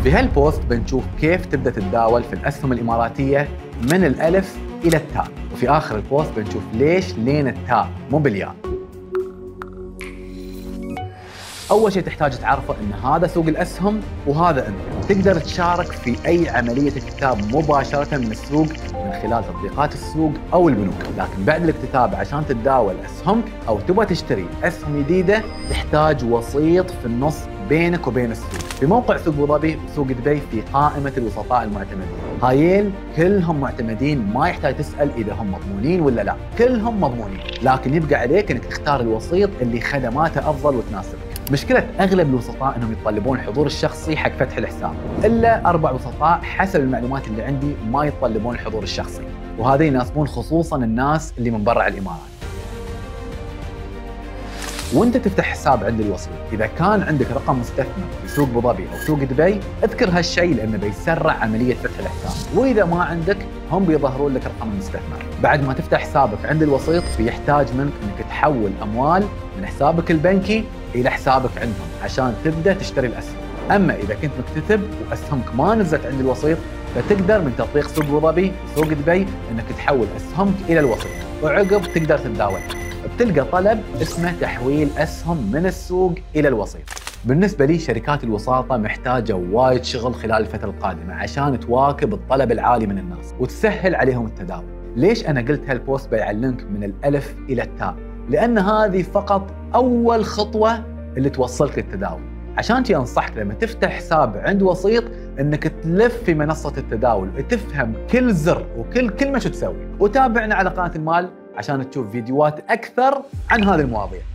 بهالبوست بنشوف كيف تبدأ تتداول في الأسهم الإماراتية من الألف إلى التاء، وفي آخر البوست بنشوف ليش لين التاء مو بالياء. أول شيء تحتاج تعرفه إن هذا سوق الأسهم وهذا أنت، تقدر تشارك في أي عملية اكتتاب مباشرة من السوق من خلال تطبيقات السوق أو البنوك، لكن بعد الاكتتاب عشان تتداول أسهمك أو تبغى تشتري أسهم جديدة تحتاج وسيط في النص بينك وبين السوق. في موقع سوق أبو ظبي وسوق دبي في قائمة الوسطاء المعتمدين، هايين كلهم معتمدين، ما يحتاج تسأل إذا هم مضمونين ولا لا، كلهم مضمونين، لكن يبقى عليك إنك تختار الوسيط اللي خدماته أفضل وتناسبك. مشكلة أغلب الوسطاء أنهم يتطلبون الحضور الشخصي حق فتح الحساب، إلا 4 وسطاء حسب المعلومات اللي عندي ما يتطلبون الحضور الشخصي، وهذا يناسبون خصوصاً الناس اللي من برا الإمارات. وانت تفتح حساب عند الوسيط، اذا كان عندك رقم مستثمر في سوق ابو ظبي او سوق دبي اذكر هالشيء لانه بيسرع عمليه فتح الحساب، واذا ما عندك هم بيظهرون لك رقم المستثمر. بعد ما تفتح حسابك عند الوسيط بيحتاج منك انك تحول اموال من حسابك البنكي الى حسابك عندهم عشان تبدا تشتري الاسهم. اما اذا كنت مكتتب واسهمك ما نزلت عند الوسيط فتقدر من تطبيق سوق ابو ظبي وسوق دبي انك تحول اسهمك الى الوسيط، وعقب تقدر تتداول. بتلقى طلب اسمه تحويل أسهم من السوق إلى الوسيط. بالنسبة لي شركات الوساطة محتاجة وايد شغل خلال الفترة القادمة عشان تواكب الطلب العالي من الناس وتسهل عليهم التداول. ليش أنا قلت هالبوست بيعلمك من الألف إلى التاء؟ لأن هذه فقط أول خطوة اللي توصلك للتداول. عشان شي أنصحك لما تفتح حساب عند وسيط انك تلف في منصة التداول وتفهم كل زر وكل كلمة شو تسوي، وتابعنا على قناة المال عشان تشوف فيديوهات أكثر عن هذه المواضيع.